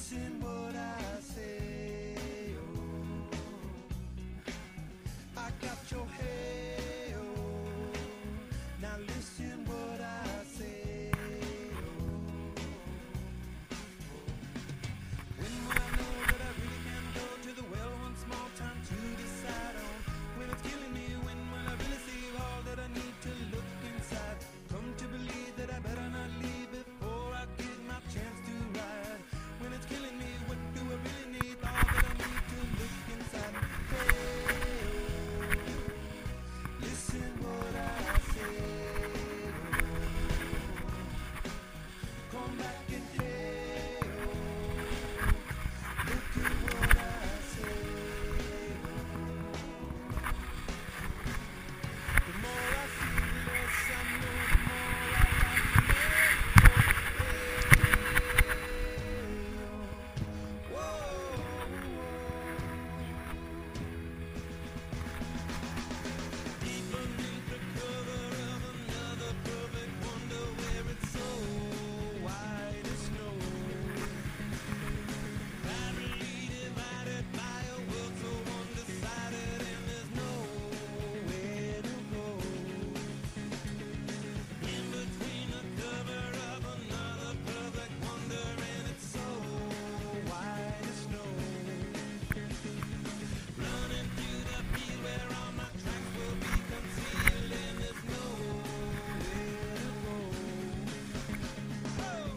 Listen what I say, oh. I got your hey, oh. Now listen what I say, oh. When will I know that I really can go to the well one small time to decide on when it's killing me? When will I really see all that I need to look inside? Come to believe that I better not leave before I get my chance to ride. When it's killing me, what do I really need? All that I need to look inside. Hey, oh, listen what I say, oh. Come back and hey, oh, look at what I say, oh. The more I see, the less I know, the more I like to let it go. Hey, oh, whoa. Deep beneath the cover of another perfect wonder where it's so white as snow. Barely divided by a world so undecided, and there's nowhere to go. In between the cover of another perfect wonder, and it's so white as snow. Running through the field where all my tracks will be concealed, and there's nowhere to go. Oh!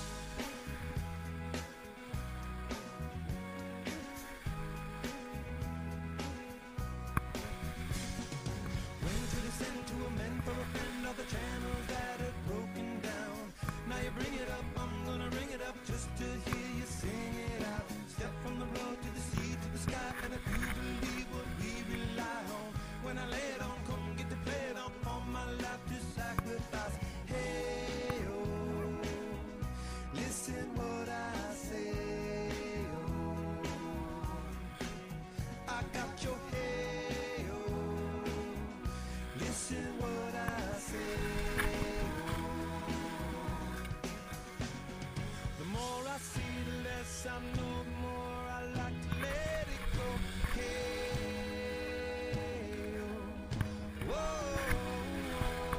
Went to descend to amend for a friend of the channels that had broken down. Now you bring it up, I'm gonna ring it up just to hear you sing it out. Step from the road to the sea to the sky, and if you believe what we rely on, when I lay it on, come get to play it on, all my life to sacrifice. Hey, oh, listen what I say, oh. I got your hey, oh, listen what I say, oh. The more I see, the less I know, the more I like to let it go. Hey, oh, whoa.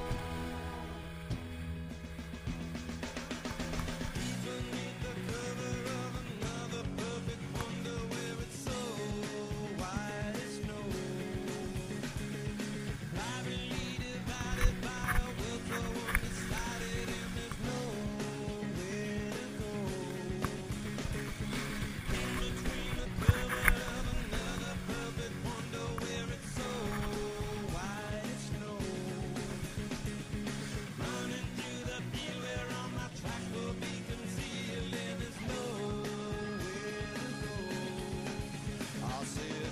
Deep beneath the cover of another perfect wonder where it's so white as snow. Privately divided by a world so undecided, and there's nowhere to go. In between the cover of another perfect wonder where it's so white as snow. Running through the field where all my tracks will be concealed, and there's nowhere to go. I'll say